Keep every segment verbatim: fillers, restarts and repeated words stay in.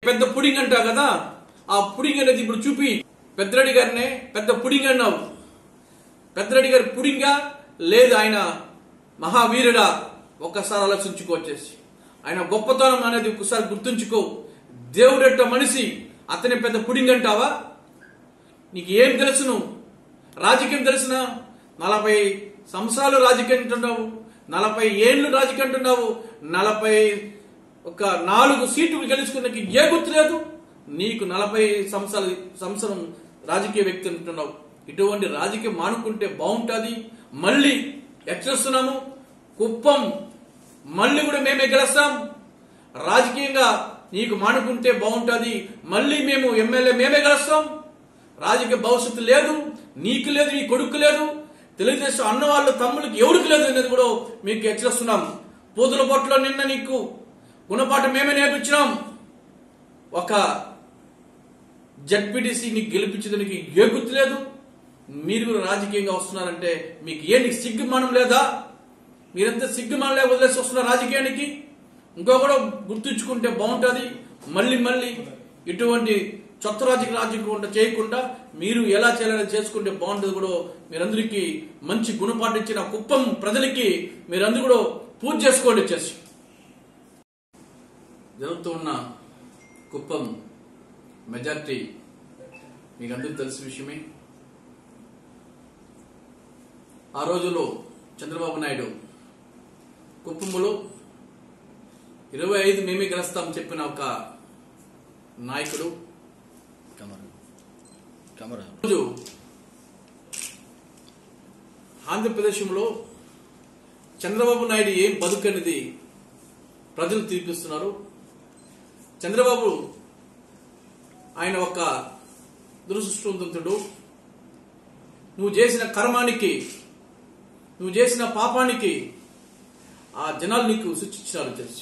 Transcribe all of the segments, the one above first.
పెద్ద పుడింగ్ అంటావు కదా, ఆ పుడింగ్ అనేది ఇప్పుడు చూపి. పెద్దరెడ్డి గారినే పెద్ద పుడింగ్ అన్నావు. పెద్దరెడ్డి గారి పుడింగా లేదు ఆయన మహావీరుడా? ఒక్కసారి ఆలోచించుకో. వచ్చేసి ఆయన గొప్పతనం అనేది ఒకసారి గుర్తుంచుకో. దేవుడెట్ట మనిషి, అతని పెద్ద పుడింగ్ అంటావా? నీకు ఏం తెలుసును? రాజకీయం తెలిసిన నలభై సంవత్సరాలు రాజకీయం అంటున్నావు, నలభై ఏళ్ళు రాజకీయం అంటున్నావు, నలభై ఒక నాలుగు సీట్లు గెలుచుకున్నకి ఏ గుర్తు లేదు నీకు. నలభై సంవత్సరాలు సంవత్సరం రాజకీయ వ్యక్తి అంటున్నావు. ఇటువంటి రాజకీయం మానుకుంటే బాగుంటుంది. మళ్ళీ హెచ్చరిస్తున్నాము, కుప్పం మళ్ళీ కూడా మేమే గెలుస్తాం. రాజకీయంగా నీకు మానుకుంటే బాగుంటుంది. మళ్ళీ మేము ఎమ్మెల్యే మేమే గెలుస్తాం. రాజకీయ భవిష్యత్తు లేదు, నీకు లేదు, నీ కొడుకు లేదు, తెలుగుదేశం అన్న వాళ్ళు తమ్ముడికి ఎవరికి లేదు అనేది కూడా మీకు హెచ్చరిస్తున్నాం. పూతుల పొట్టలో నిన్న నీకు గుణపాఠం మేమే నేర్పించినాం. ఒక జడ్పీటీసీ నీకు గెలిపించేదానికి ఏ గుర్తు లేదు. మీరు కూడా రాజకీయంగా వస్తున్నారంటే మీకు ఏ నీకు సిగ్గుమానం లేదా? మీరంతా సిగ్గుమానం లేక వదిలేసి వస్తున్నారు రాజకీయానికి. ఇంకో కూడా గుర్తుంచుకుంటే బాగుంటుంది. మళ్ళీ మళ్ళీ ఇటువంటి కొత్త రాజకీయ రాజకీయం చేయకుండా మీరు ఎలా చేయాలని చేసుకుంటే బాగుంటుంది. కూడా మీరందరికీ మంచి గుణపాఠం ఇచ్చిన కుప్పం ప్రజలకి మీరందరూ కూడా పూజ చేసుకోండి. వచ్చేసి జరుగుతూ ఉన్న కుప్పం మెజార్టీ మీకు అందరికీ తెలిసిన విషయమే. ఆ రోజులో చంద్రబాబు నాయుడు కుప్పంలో ఇరవై ఐదు మేమే గెలుస్తాం చెప్పిన ఒక నాయకుడు. రోజు ఆంధ్రప్రదేశ్లో చంద్రబాబు నాయుడు ఏం బతుకనేది ప్రజలు తీర్పిస్తున్నారు. చంద్రబాబు ఆయన ఒక దురదృష్టవంతుడు. నువ్వు చేసిన కర్మానికి, నువ్వు చేసిన పాపానికి ఆ జనాలు నీకు సూచించారు. తెలిసి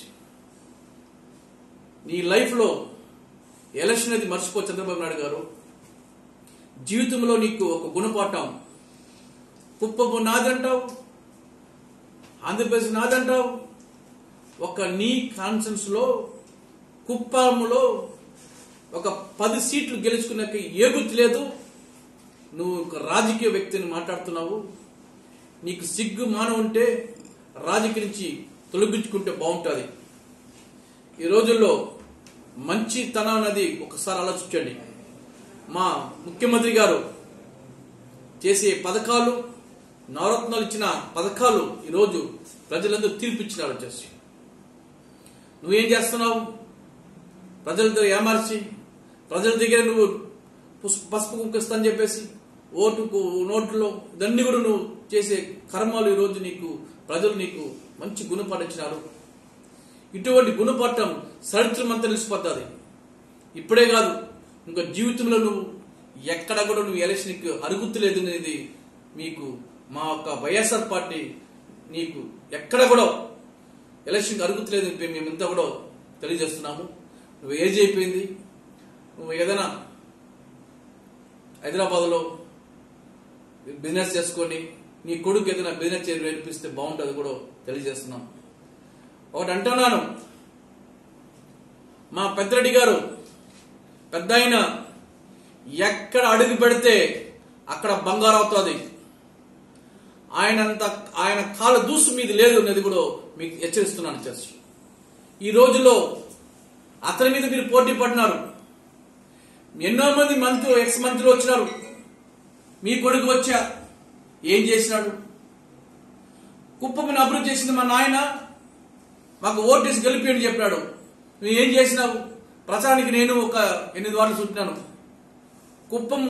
నీ లైఫ్ లో ఎలక్షన్ అనేది మర్చిపో చంద్రబాబు నాయుడు గారు. జీవితంలో నీకు ఒక గుణపాఠం. కుప్పము నాదంటావు, ఆంధ్రప్రదేశ్ నాదంటావు. ఒక నీ కాన్ఫరెన్స్ లో కుప్పములో ఒక పది సీట్లు గెలుచుకున్నాక ఏ గుర్తు లేదు. నువ్వు ఒక రాజకీయ వ్యక్తిని మాట్లాడుతున్నావు. నీకు సిగ్గు మానవ ఉంటే రాజకీయ నుంచి తొలగించుకుంటే బాగుంటుంది. ఈ రోజుల్లో మంచితనం అనేది ఒకసారి ఆలోచించండి. మా ముఖ్యమంత్రి గారు చేసే పథకాలు, నవరత్నాలు ఇచ్చిన పథకాలు ఈరోజు ప్రజలందరూ తీర్పిచ్చినారు. వచ్చేసి నువ్వేం చేస్తున్నావు? ప్రజలతో ఏమార్చి ప్రజల దగ్గర నువ్వు పసుపు కుంకిస్తా అని చెప్పేసి ఓటుకు నోట్లో ఇదన్నీ కూడా నువ్వు చేసే కర్మాలు ఈరోజు నీకు ప్రజలు నీకు మంచి గుణపాఠం ఇచ్చినారు. ఇటువంటి గుణపాఠం చరిత్రం అంతా నిలిచిపోతుంది. ఇప్పుడే కాదు, ఇంకా జీవితంలో నువ్వు ఎక్కడ కూడా నువ్వు ఎలక్షన్కి అరుగుతులేదు అనేది మీకు మా యొక్క వైఎస్ఆర్ పార్టీ నీకు ఎక్కడ కూడా ఎలక్షన్కి అరుగుతులేదు మేమంతా కూడా తెలియజేస్తున్నాము. నువ్వు ఏజ్ అయిపోయింది. నువ్వు ఏదైనా హైదరాబాద్లో బిజినెస్ చేసుకొని నీ కొడుకు ఏదైనా బిజినెస్ చేసి నేర్పిస్తే బాగుంటుంది కూడా తెలియజేస్తున్నాం. ఒకటి అంటున్నాను, మా పెద్దరెడ్డి గారు పెద్ద ఆయన ఎక్కడ అడుగు పెడితే అక్కడ బంగారం అవుతుంది. ఆయనంత ఆయన కాలు దూసు మీద లేదు అనేది కూడా మీకు హెచ్చరిస్తున్నాను. చేసి ఈ రోజులో అతని మీద మీరు పోటీ పడినారు. ఎన్నో మంది మంత్రులు, ఎక్స్ మంత్రులు వచ్చినారు. మీ కొడుకు వచ్చా ఏం చేసినాడు? కుప్పని అభివృద్ధి చేసింది మా నాయన, మాకు ఓటేసి గెలిపి అని చెప్పాడు. నువ్వు ఏం చేసినావు? ప్రచారానికి నేను ఒక ఎనిమిది వారాలు చుట్టినాను. కుప్పం